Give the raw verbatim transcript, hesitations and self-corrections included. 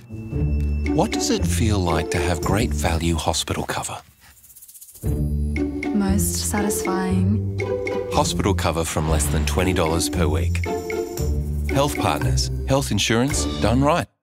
What does it feel like to have great value hospital cover? Most satisfying. Hospital cover from less than twenty dollars per week. Health Partners. Health insurance done right.